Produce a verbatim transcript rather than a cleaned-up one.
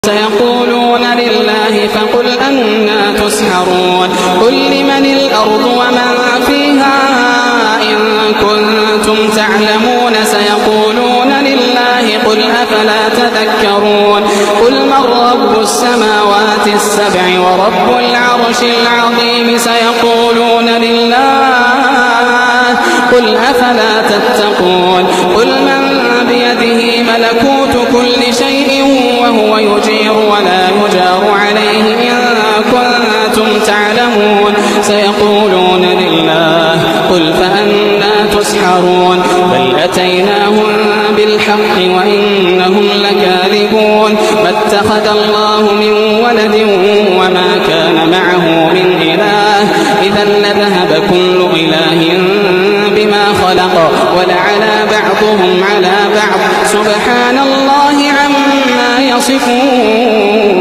سيقولون لله فقل أنى تسحرون قل لمن الأرض ومن فيها إن كنتم تعلمون سيقولون لله قل أفلا تذكرون قل من رب السماوات السبع ورب العرش العظيم سيقولون لله قل أفلا تتقون قل من بيده ملكوت كل شيء وهو يجير ولا يجار عليه إن كنتم تعلمون سيقولون لله قل فأنى تسحرون بل أتيناهم بالحق وإنهم لكاذبون ما اتخذ الله من ولد وما كان معه من إله إذا لذهب كل إله بما خلق ولعلى بعضهم على بعض سبحان الله عما يصفون.